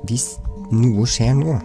Hvis noe skjer nå.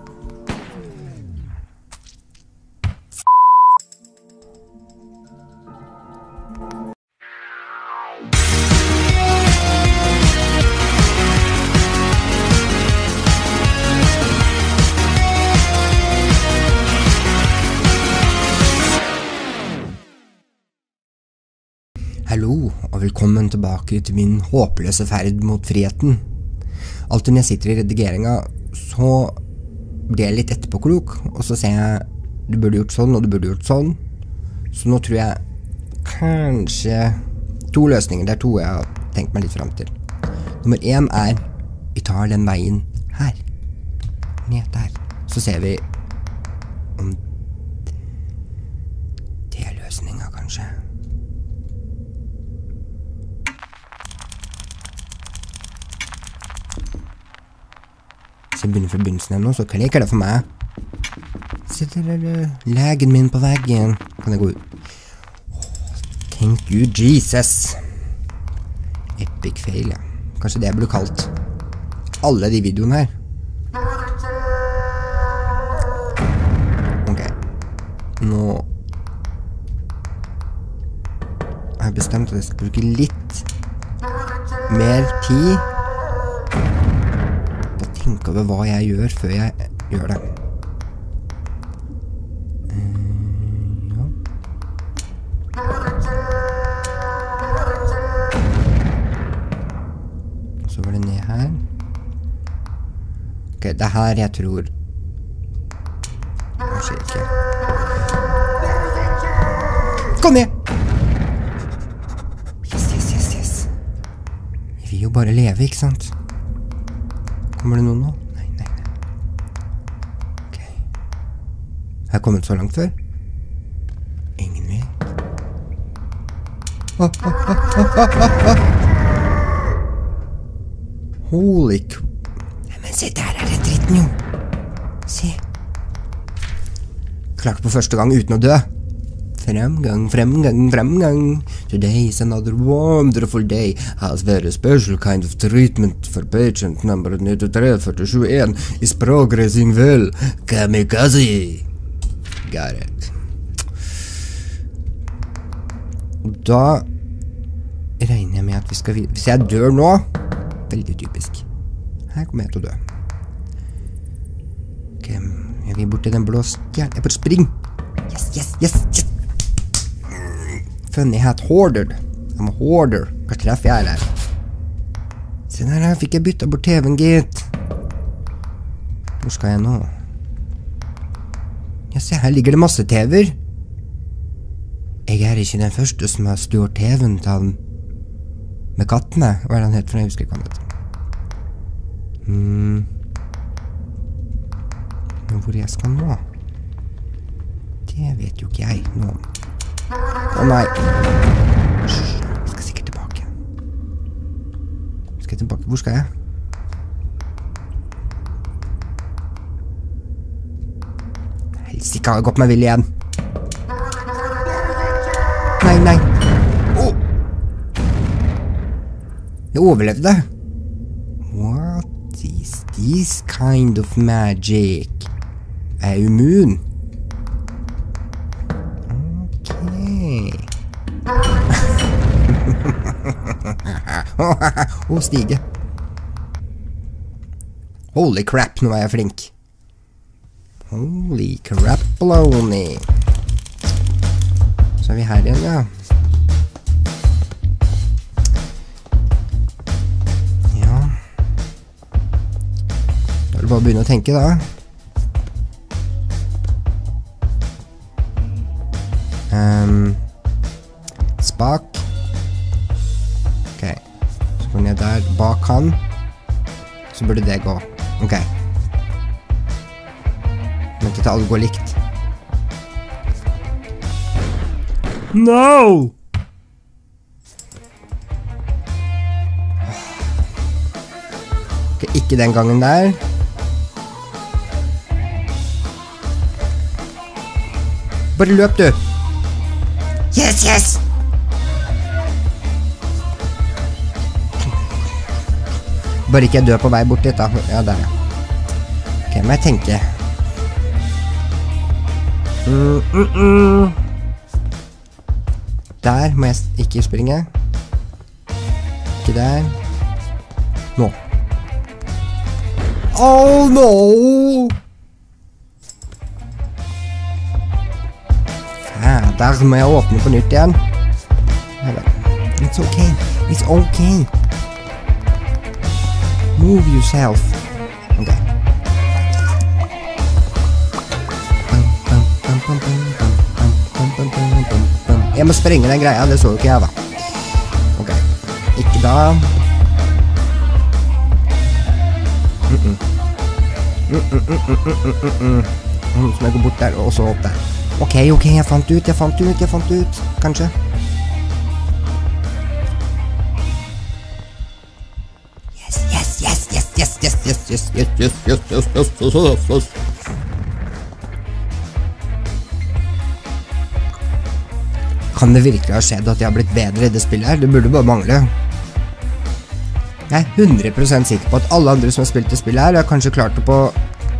Hallo, og velkommen tilbake til min håpløse ferd mot friheten. Alltid når jeg sitter i redigeringa, så blir jeg litt etterpåklok, og så ser jeg, du burde gjort sånn, og du burde gjort sånn. Så nå tror jeg kanskje 2 løsninger, det er 2 jeg har tenkt meg litt frem til. Nummer 1 er, vi tar den veien her, ned der. Så ser vi om det er løsninga, kanskje. Så jeg begynner fra begynnelsen her nå, så klikker det for meg. Sitter der, legen min på veggen. Kan jeg gå ut? Thank you, Jesus. Epic fail, ja. Kanskje det jeg burde kalt alle de videoene her. Ok. Nå har jeg bestemt at jeg skal bruke litt mer tid tenke over hva jeg gjør før jeg gjør det. Ja. Så var det ned her. Ok, det er her jeg tror. Kanskje ikke. Kom ned! Yes. Vi vil jo bare leve, ikke sant? Kommer det noen nå? Nei. Ok. Har jeg kommet så langt før? Ingen vet. Holy k... Men se, der er det dritten jo. Se. Klarte på første gang uten å dø. Fremgang. Today is another wonderful day. Has very special kind of treatment for patient number 93-47 is progressing well. Kamikaze. Got it. Da regner jeg med at vi skal videre. Hvis jeg dør nå, veldig typisk. Her kommer jeg til å dø. Ok, jeg vil bort til den blå stjernen. Jeg bare spring. Yes. Funny hat hoarder. I'm a hoarder. Hva treffer jeg her? Se der, her fikk jeg byttet bort TV-en, gitt. Hvor skal jeg nå? Ja, se, her ligger det masse TV-er. Jeg er ikke den første som har stjålet TV-en til han med kattene. Hva er han helt for? Jeg husker ikke hva han heter. Men hvor jeg skal nå? Det vet jo ikke jeg nå. Å nei. Jeg skal sikkert tilbake. Hvor skal jeg? Helsike, har jeg gått meg vill igjen. Nei. Jeg overlevde. What is this kind of magic? Jeg er immun. Stige. Holy crap, nå er jeg flink. Holy crap, baloney. Så er vi her igjen, ja. Ja. Da er det bare å begynne å tenke, da. Spak. Ok. Så går ned der, bak han. Så burde det gå. Ok. Vent til alle går likt. No! Ok, ikke den gangen der. Bare løp, du! Yes! Bare ikke jeg dør på vei bort dit da. Ja, der ja. Ok, må jeg tenke. Der må jeg ikke springe. Ikke der. Nå. Oh no! Der må jeg åpne på nytt igjen. It's okay. It's okay. Move yourself. Ok. Jeg må sprenge den greia, det så jo ikke jeg da. Ok. Ikke da. Så må jeg gå bort der, og så opp der. Ok, jeg fant ut, kanskje. Yes. Kan det virkelig ha skjedd at jeg har blitt bedre i det spillet her? Det burde bare mangle. Jeg er 100% sikker på at alle andre som har spilt det spillet her har kanskje klart det på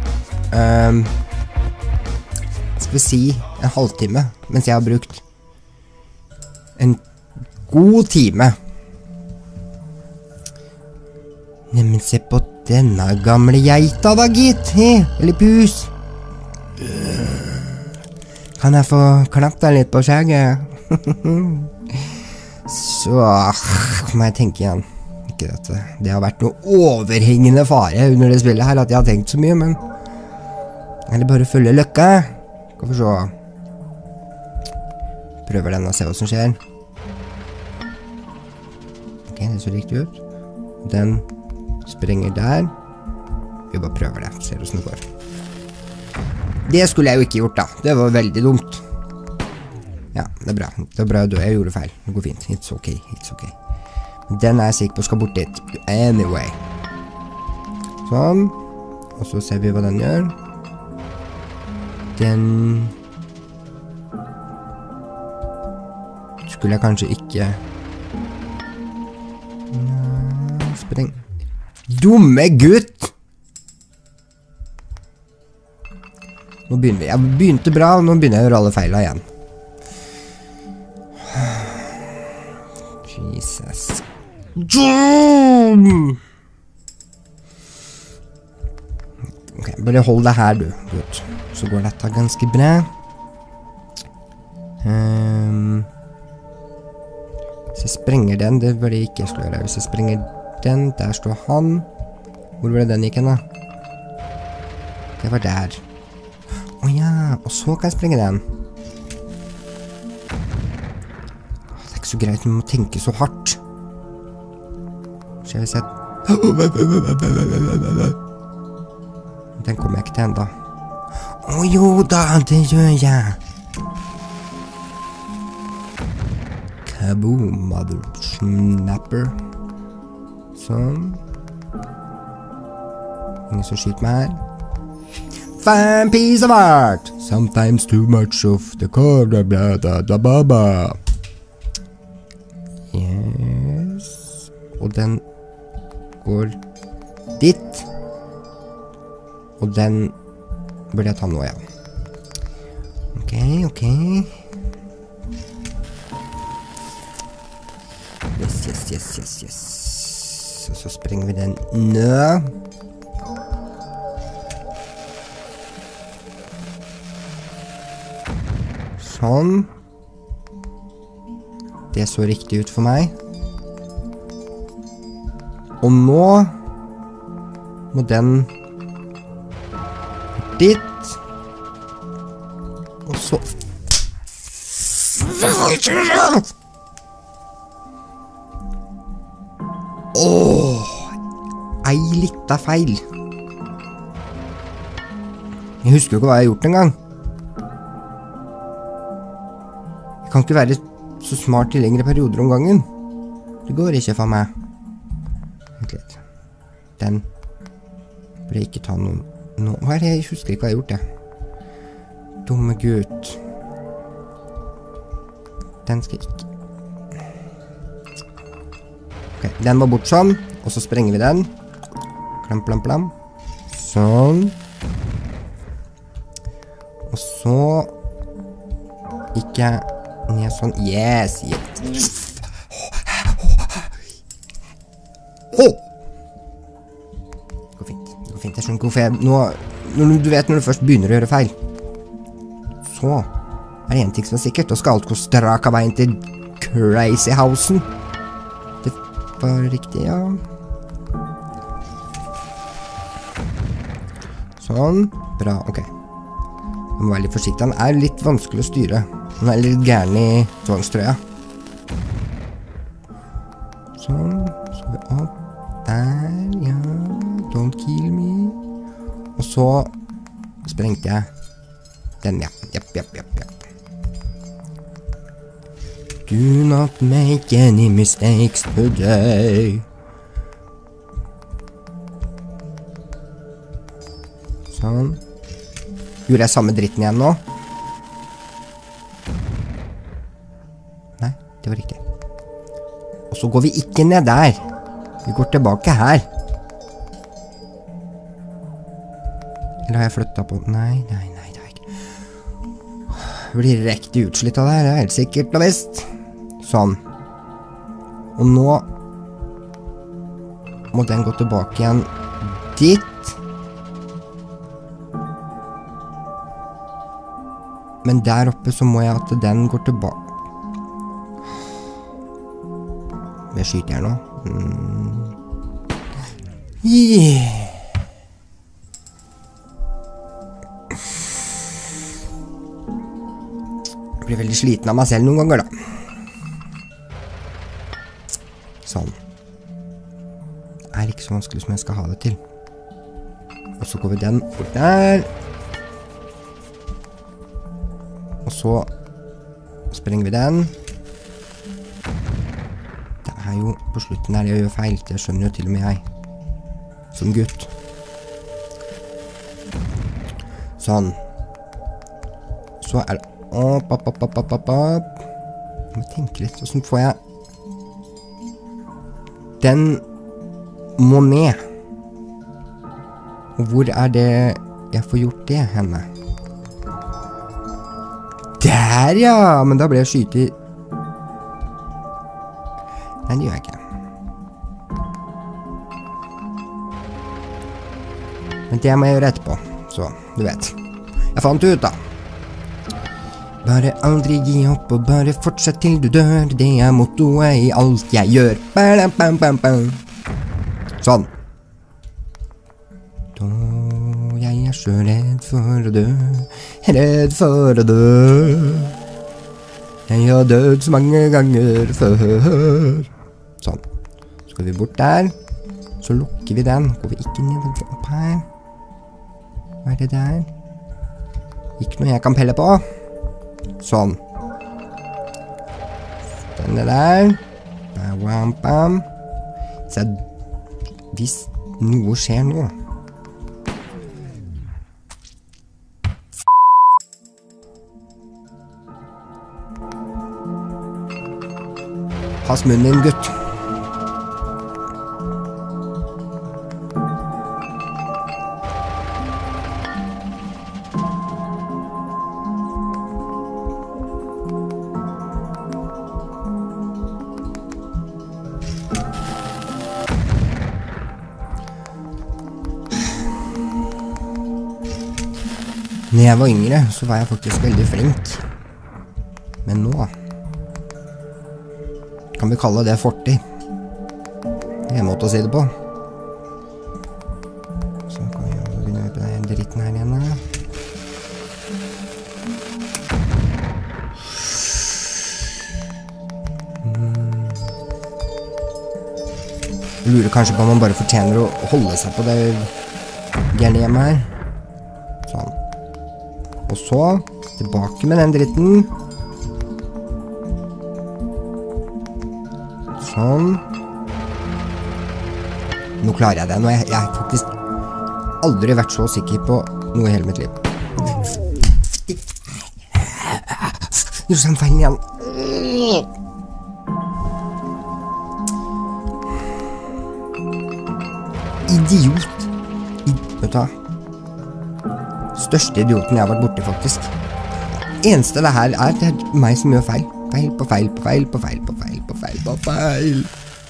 skal vi si en halvtime, mens jeg har brukt en god time. Neimen, se på denne gamle geita da, gitt. Eller pus. Kan jeg få klapp deg litt på skjegget? Så må jeg tenke igjen. Ikke dette. Det har vært noe overhengende fare under det spillet her, at jeg har tenkt så mye, men eller bare følge løkka. Skal vi se. Prøver den å se hva som skjer. Ok, det så riktig ut. Den sprenger der. Vi bare prøver det, ser hvordan det går. Det skulle jeg jo ikke gjort da. Det var veldig dumt. Ja, det er bra. Det er bra å dø. Jeg gjorde feil. Det går fint. It's okay. Den er jeg sikker på skal bort dit. Anyway. Sånn. Og så ser vi hva den gjør. Den skulle jeg kanskje ikke spreng. Dumme gutt! Nå begynner vi. Jeg begynte bra, og nå begynner jeg å gjøre alle feilene igjen. Jesus. Ok, bare hold deg her, du. Godt. Så går dette ganske bra. Hvis jeg sprenger den, det var det ikke jeg skulle gjøre. Hvis jeg sprenger den, der står han. Hvor var det den gikk hen da? Det var der. Åja, og så kan jeg sprenge den. Det er ikke så greit, man må tenke så hardt. Så jeg vil si at... Den kommer jeg ikke til enda. Jo da, det gjør jeg. Kaboom, mother snapper. Sånn. Ingen som skyter meg her. Fine piece of art. Sometimes too much of the color, blah, blah, blah, blah, blah. Yes. Og den går dit. Og den burde jeg ta nå, ja. Ok. Yes. Og så sprenger vi den ned. Sånn. Det så riktig ut for meg. Og nå må den dit. Og så ei litt av feil. Jeg husker jo ikke hva jeg har gjort en gang. Jeg kan ikke være så smart i lengre perioder om gangen. Det går ikke for meg. Vent litt. Den burde jeg ikke ta noen nå. Hva er det? Jeg husker ikke hva jeg har gjort det. Dumme gutt. Den skal jeg ikke. Ok, den var bort sånn. Og så sprenger vi den. Plam, plam, plam. Sånn. Og så gikk jeg ned sånn. Yes, yes. Det går fint. Jeg skjønner ikke hvorfor jeg nå... Du vet når du først begynner å gjøre feil. Så er det en ting som er sikkert. Da skal alt gå strak av veien til Crazy Housen. Det var riktig, ja. Sånn. Bra, ok. Jeg må være litt forsiktig. Han er litt vanskelig å styre. Han er litt gæren i tvangstrøya. Sånn. Så vi opp. Der, ja. Don't kill me. Og så sprengte jeg den, ja. Japp. Do not make any mistakes today. Sånn. Gjorde jeg samme dritten igjen nå? Nei, det var riktig. Og så går vi ikke ned der. Vi går tilbake her. Eller har jeg flyttet på? Nei, det har jeg ikke. Jeg blir riktig utslitt av det her, det er helt sikkert og visst. Sånn. Og nå må den gå tilbake igjen dit. Men der oppe så må jeg at den går tilbake. Jeg skyter her nå. Yeah. Jeg blir veldig sliten av meg selv noen ganger da. Sånn. Det er ikke så vanskelig som jeg skal ha det til. Og så går vi den bort der. Og så sprenger vi den. Det er jo på slutten her jeg gjør feil. Det skjønner jo til og med jeg. Som gutt. Sånn. Så er det opp. Jeg må tenke litt. Hvordan får jeg... Den må ned. Og hvor er det jeg får gjort det henne? Der, ja! Men da ble jeg skyt i... Nei, det gjør jeg ikke. Men det må jeg gjøre etterpå. Så, du vet. Jeg fant ut da. Bare aldri gi opp og bare fortsett til du dør. Det er mottoet i alt jeg gjør. Bam, bam, bam, bam. Sånn. Da jeg er så redd for å dø. Redd for å dø. Jeg har dødd så mange ganger før. Sånn. Så går vi bort der. Så lukker vi den. Går vi ikke ned opp her. Hva er det der? Ikke noe jeg kan pelle på. Sånn. Denne der. Bam, bam. Så hvis noe skjer nå. Pass munnen din, gutt. Når jeg var yngre, så var jeg faktisk veldig flink. Men nå kan vi kalle det fortid. Det er en måte å si det på. Så kan vi begynne med den dritten her igjen. Jeg lurer kanskje på om man bare fortjener å holde seg på det gjerne hjemme her. Sånn. Og så, tilbake med den dritten. Sånn. Nå klarer jeg det. Nå jeg har faktisk aldri vært så sikker på noe i hele mitt liv. Gjorde sånn feil igjen. Idiot. Vet du hva? Største idioten jeg har vært borti, faktisk. Eneste det her er, det er meg som gjør feil. Feil på feil på feil på feil på feil på feil på feil.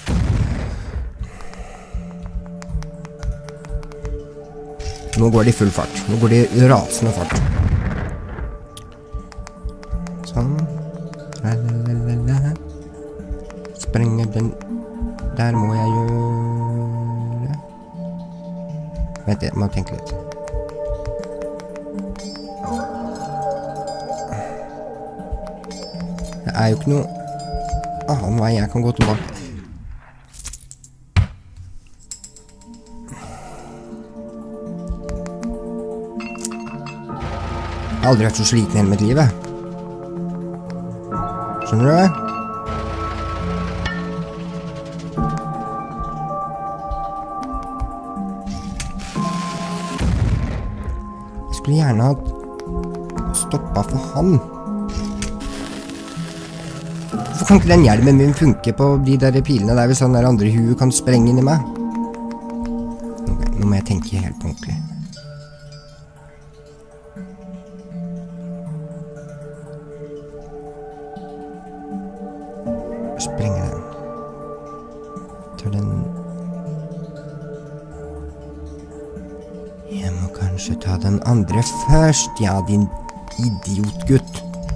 Nå går det i full fart. Nå går det i rasende fart. Sånn. Sprenger den. Der må jeg gjøre. Vet jeg, må tenke litt. Det er jo ikke noe annen vei jeg kan gå tilbake. Jeg har aldri vært så sliten hele mitt liv. Skjønner du det? Jeg skulle gjerne ha stoppet for han. Hvorfor kan ikke den hjelmen min funke på de der pilene der hvis han der andre huet kan sprenge inn i meg? Nå må jeg tenke helt på ordentlig. Sprenger den. Tar den. Jeg må kanskje ta den andre først, ja, din idiotgutt.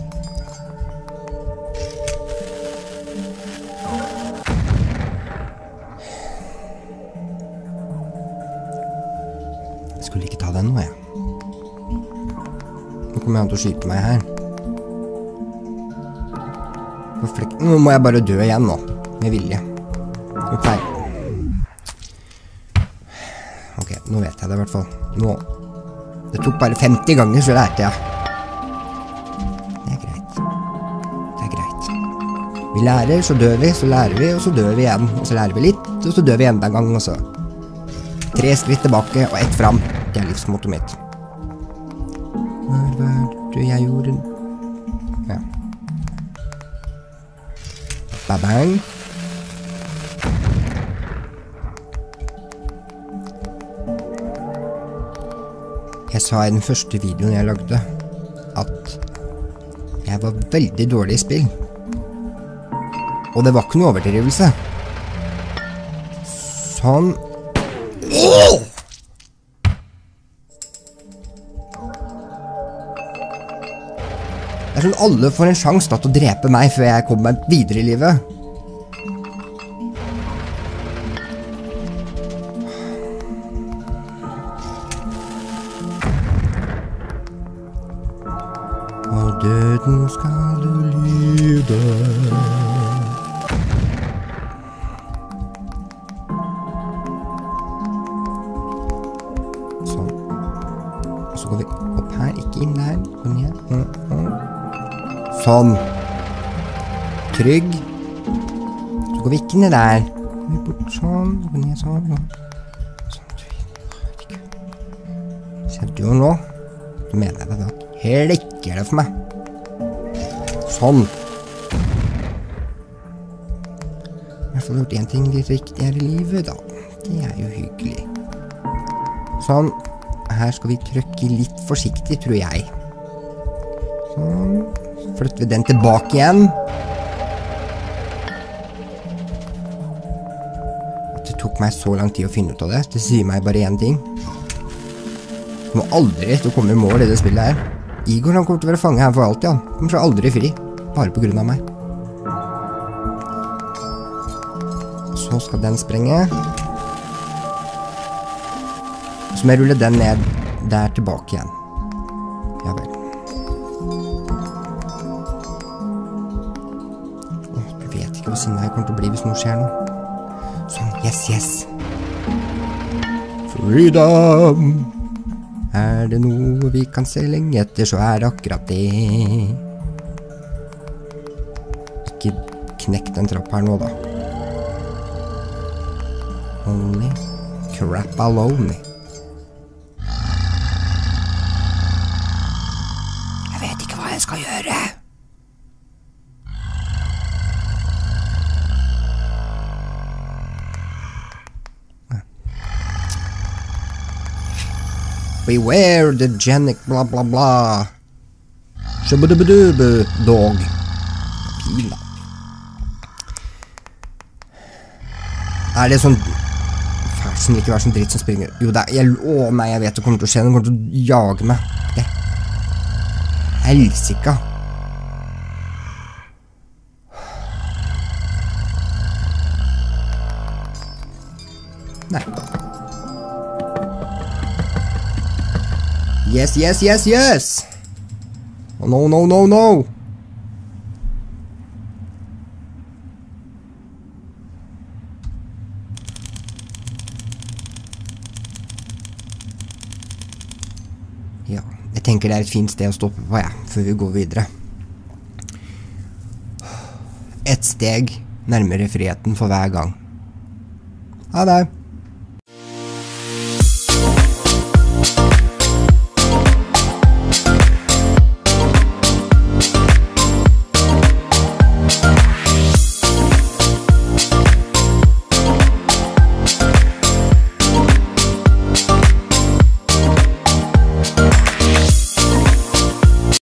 Jeg skulle ikke ta den nå, jeg. Nå kommer han til å skyte meg her. Nå må jeg bare dø igjen nå, med vilje. Ok, nå vet jeg det i hvert fall. Nå. Det tok bare 50 ganger, så lærte jeg. Det er greit. Det er greit. Vi lærer, så dør vi, så lærer vi, og så dør vi igjen. Og så lærer vi litt, og så dør vi enda en gang, og så 3 skritt tilbake, og 1 fram. Det er livsmotto mitt. Hva var det jeg gjorde? Ja. Bang. Jeg sa i den første videoen jeg lagde at jeg var veldig dårlig i spill. Og det var ikke noe overdrivelse. Sånn. Det er sånn alle får en sjanse til å drepe meg før jeg kommer meg videre i livet. Og døden skal du lyde. Sånn. Og så går vi opp her, ikke inn der. Gå ned. Sånn. Trygg. Så går vi ikke ned der. Vi bort sånn. Gå ned sånn. Sånn. Ser du nå? Så mener jeg det da. Klikker det for meg. Sånn. I hvert fall gjort en ting litt riktig her i livet da. Det er jo hyggelig. Sånn. Her skal vi trykke litt forsiktig, tror jeg. Sånn. Flytter vi den tilbake igjen. At det tok meg så lang tid å finne ut av det. Det sier meg bare en ting. Du må aldri til å komme i mål i det spillet her. Igor han kommer til å være fanget her for alltid, han. Han kommer så aldri fri. Bare på grunn av meg. Så skal den sprenge. Så må jeg rulle den ned der tilbake igjen. Ja vel. Du vet ikke hvor sinnet jeg kommer til å bli hvis noe skjer nå. Sånn, yes, yes. Freedom! Er det noe vi kan se lenge etter, så er det akkurat det. Ikke knekk den trapp her nå, da. Holy crap alone. Jeg vet ikke hva jeg skal gjøre. Beware the genic bla bla bla. Shabba-dubba-dubba, dog. Pila. Det sånn faen som ikke var sånn dritt som springer? Jo, nei, jeg vet det kommer til å skje. Den kommer til å jage meg. Det helsika. Nei. Yes, yes, yes, yes! Oh, no, no, no, no! Ja, jeg tenker det et fint sted å stoppe på, før vi går videre. Et steg nærmere friheten for hver gang. Ha det!